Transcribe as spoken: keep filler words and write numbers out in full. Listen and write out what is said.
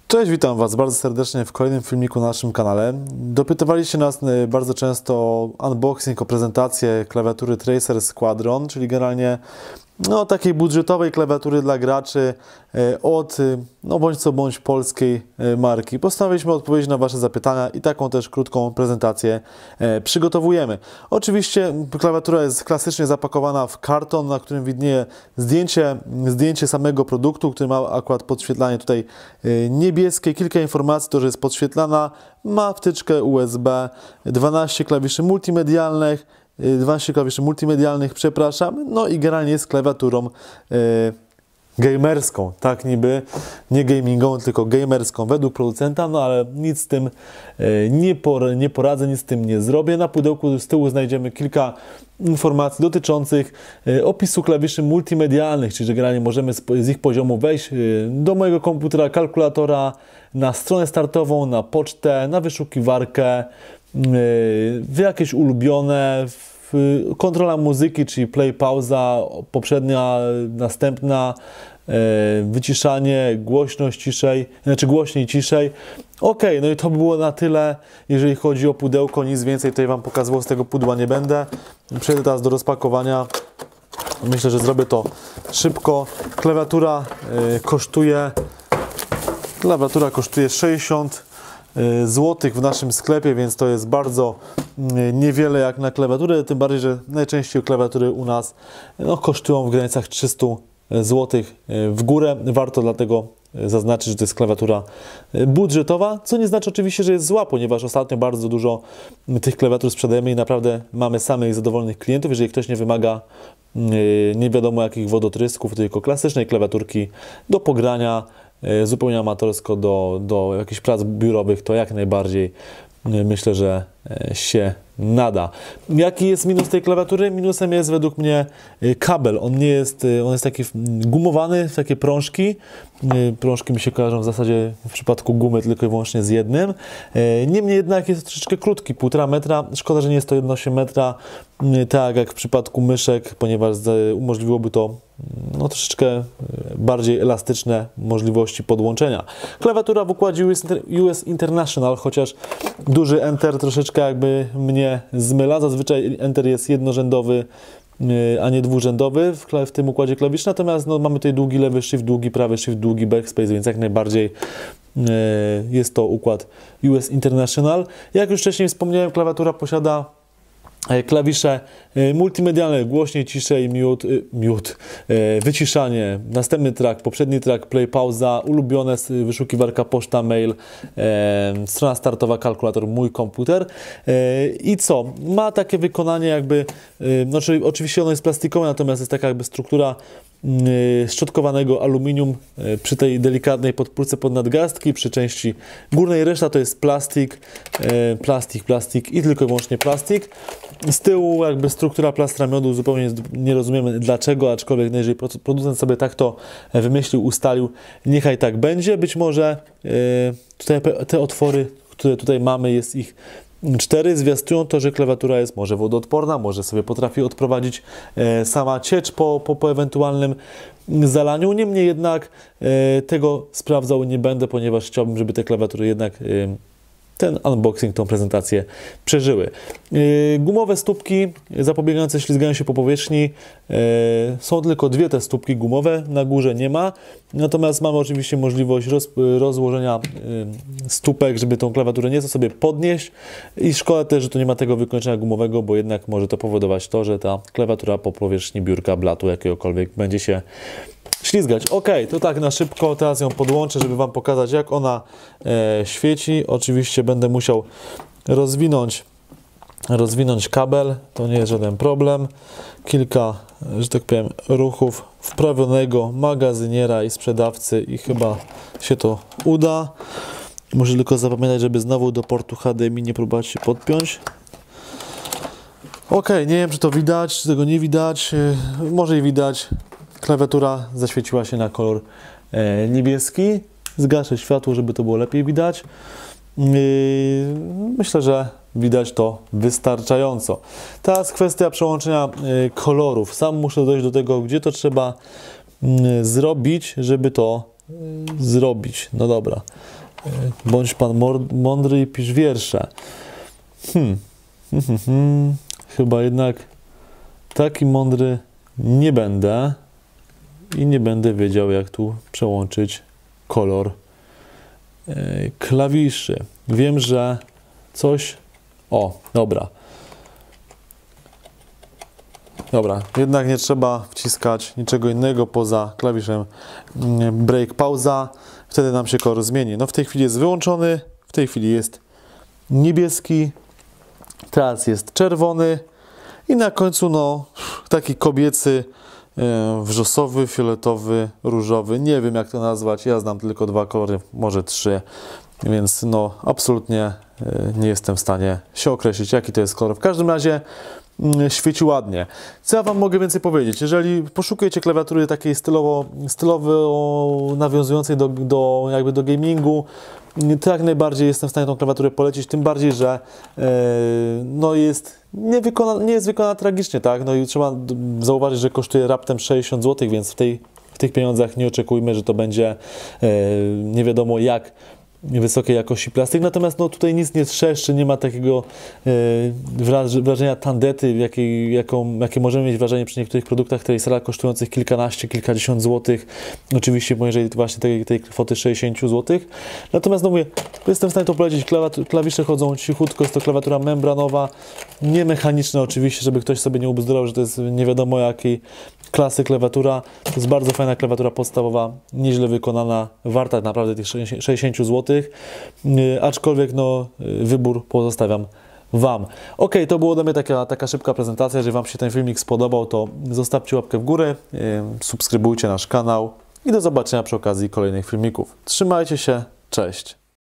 Cześć, witam Was bardzo serdecznie w kolejnym filmiku na naszym kanale. Dopytywaliście nas bardzo często o unboxing, o prezentację klawiatury Tracer Squadron, czyli generalnie no, takiej budżetowej klawiatury dla graczy od no bądź co bądź polskiej marki. Postanowiliśmy odpowiedzieć na Wasze zapytania i taką też krótką prezentację przygotowujemy. Oczywiście klawiatura jest klasycznie zapakowana w karton, na którym widnieje zdjęcie, zdjęcie samego produktu, który ma akurat podświetlanie tutaj niebieskie, kilka informacji, to że jest podświetlana, ma wtyczkę U S B, dwanaście klawiszy multimedialnych, dwanaście klawiszy multimedialnych, przepraszam, no i generalnie jest klawiaturą e, gamerską, tak niby, nie gamingową, tylko gamerską według producenta, no ale nic z tym e, nie, por, nie poradzę, nic z tym nie zrobię. Na pudełku z tyłu znajdziemy kilka informacji dotyczących e, opisu klawiszy multimedialnych, czyli że generalnie możemy z, z ich poziomu wejść e, do mojego komputera, kalkulatora, na stronę startową, na pocztę, na wyszukiwarkę, w jakieś ulubione, kontrola muzyki, czyli play, pauza, poprzednia, następna, wyciszanie, głośność, ciszej, znaczy głośniej, ciszej. Ok, no i to by było na tyle, jeżeli chodzi o pudełko, nic więcej tutaj Wam pokazywał, z tego pudła nie będę. Przejdę teraz do rozpakowania. Myślę, że zrobię to szybko. Klawiatura kosztuje, klawiatura kosztuje sześćdziesiąt złotych w naszym sklepie, więc to jest bardzo niewiele jak na klawiaturę, tym bardziej, że najczęściej klawiatury u nas no, kosztują w granicach trzysta złotych w górę. Warto dlatego zaznaczyć, że to jest klawiatura budżetowa, co nie znaczy oczywiście, że jest zła, ponieważ ostatnio bardzo dużo tych klawiatur sprzedajemy i naprawdę mamy samych zadowolonych klientów. Jeżeli ktoś nie wymaga nie wiadomo jakich wodotrysków, tylko klasycznej klawiaturki do pogrania, zupełnie amatorsko do, do jakichś prac biurowych, to jak najbardziej myślę, że się nada. Jaki jest minus tej klawiatury? Minusem jest według mnie kabel. On nie jest, on jest taki gumowany, takie prążki. Prążki mi się kojarzą w zasadzie w przypadku gumy tylko i wyłącznie z jednym. Niemniej jednak jest troszeczkę krótki, półtora metra. Szkoda, że nie jest to jeden przecinek osiem metra, tak jak w przypadku myszek, ponieważ umożliwiłoby to no, troszeczkę bardziej elastyczne możliwości podłączenia. Klawiatura w układzie U S International, chociaż duży Enter troszeczkę jakby mnie zmyla. Zazwyczaj Enter jest jednorzędowy, a nie dwurzędowy w, w tym układzie klawiszy. Natomiast no, mamy tutaj długi lewy shift, długi prawy shift, długi backspace, więc jak najbardziej e, jest to układ U S International. Jak już wcześniej wspomniałem, klawiatura posiada klawisze multimedialne, głośniej, ciszej, mute, mute, wyciszanie, następny track, poprzedni track, play, pauza, ulubione, wyszukiwarka, poczta, mail, strona startowa, kalkulator, mój komputer. I co? Ma takie wykonanie jakby, znaczy oczywiście ono jest plastikowe, natomiast jest taka jakby struktura szczotkowanego aluminium przy tej delikatnej podpórce pod nadgarstki, przy części górnej reszta to jest plastik, plastik, plastik i tylko i wyłącznie plastik. Z tyłu jakby struktura plastra miodu, zupełnie nie rozumiemy dlaczego, aczkolwiek jeżeli producent sobie tak to wymyślił, ustalił, niechaj tak będzie. Być może tutaj te otwory, które tutaj mamy, jest ich cztery, zwiastują to, że klawiatura jest może wodoodporna, może sobie potrafi odprowadzić e, sama ciecz po, po, po ewentualnym zalaniu. Niemniej jednak e, tego sprawdzał nie będę, ponieważ chciałbym, żeby te klawiatury jednak e, ten unboxing, tą prezentację przeżyły. Yy, gumowe stópki zapobiegające ślizganiu się po powierzchni. Yy, są tylko dwie te stópki gumowe, na górze nie ma. Natomiast mamy oczywiście możliwość roz, rozłożenia yy, stópek, żeby tą klawiaturę nieco sobie podnieść. I szkoda też, że tu nie ma tego wykończenia gumowego, bo jednak może to powodować to, że ta klawiatura po powierzchni biurka, blatu jakiegokolwiek będzie się ślizgać. Ok, to tak na szybko, teraz ją podłączę, żeby Wam pokazać, jak ona e, świeci. Oczywiście będę musiał rozwinąć, rozwinąć kabel, to nie jest żaden problem. Kilka, że tak powiem, ruchów wprawionego magazyniera i sprzedawcy i chyba się to uda. Muszę tylko zapamiętać, żeby znowu do portu H D M I nie próbować się podpiąć. Ok, nie wiem, czy to widać, czy tego nie widać. Może i widać. Klawiatura zaświeciła się na kolor e, niebieski. Zgaszę światło, żeby to było lepiej widać. Yy, myślę, że widać to wystarczająco. Teraz kwestia przełączenia kolorów. Sam muszę dojść do tego, gdzie to trzeba zrobić, żeby to zrobić? No dobra. Bądź pan mądry i pisz wiersze. Hmm. Hmm, hmm. Chyba jednak taki mądry nie będę i nie będę wiedział, jak tu przełączyć kolor klawiszy. Wiem, że coś... O, dobra. Dobra, jednak nie trzeba wciskać niczego innego poza klawiszem break, pauza. Wtedy nam się kolor zmieni. No w tej chwili jest wyłączony, w tej chwili jest niebieski, teraz jest czerwony i na końcu no taki kobiecy, wrzosowy, fioletowy, różowy. Nie wiem, jak to nazwać, ja znam tylko dwa kolory, może trzy, więc no absolutnie nie jestem w stanie się określić, jaki to jest kolor. W każdym razie świeci ładnie. Co ja Wam mogę więcej powiedzieć? Jeżeli poszukujecie klawiatury takiej stylowo, stylowo nawiązującej do, do, jakby do gamingu, to jak najbardziej jestem w stanie tą klawiaturę polecić, tym bardziej, że yy, no jest, nie, wykona, nie jest wykonana tragicznie, tak? No i trzeba zauważyć, że kosztuje raptem sześćdziesiąt złotych, więc w, tej, w tych pieniądzach nie oczekujmy, że to będzie yy, nie wiadomo jak wysokiej jakości plastik, natomiast no, tutaj nic nie trzeszczy, nie ma takiego e, wrażenia tandety, jakiej, jaką, jakie możemy mieć wrażenie przy niektórych produktach Tracera kosztujących kilkanaście, kilkadziesiąt złotych, oczywiście poniżej właśnie tej, tej kwoty sześćdziesiąt złotych. Natomiast no mówię, jestem w stanie to polecić, klawisze chodzą cichutko, jest to klawiatura membranowa, nie mechaniczna oczywiście, żeby ktoś sobie nie ubzdurał, że to jest nie wiadomo jakiej klasy klawiatura. To jest bardzo fajna klawiatura podstawowa, nieźle wykonana, warta naprawdę tych sześćdziesiąt złotych, yy, aczkolwiek no, wybór pozostawiam Wam. Ok, to było ode mnie taka, taka szybka prezentacja. Jeżeli Wam się ten filmik spodobał, to zostawcie łapkę w górę, yy, subskrybujcie nasz kanał i do zobaczenia przy okazji kolejnych filmików. Trzymajcie się, cześć!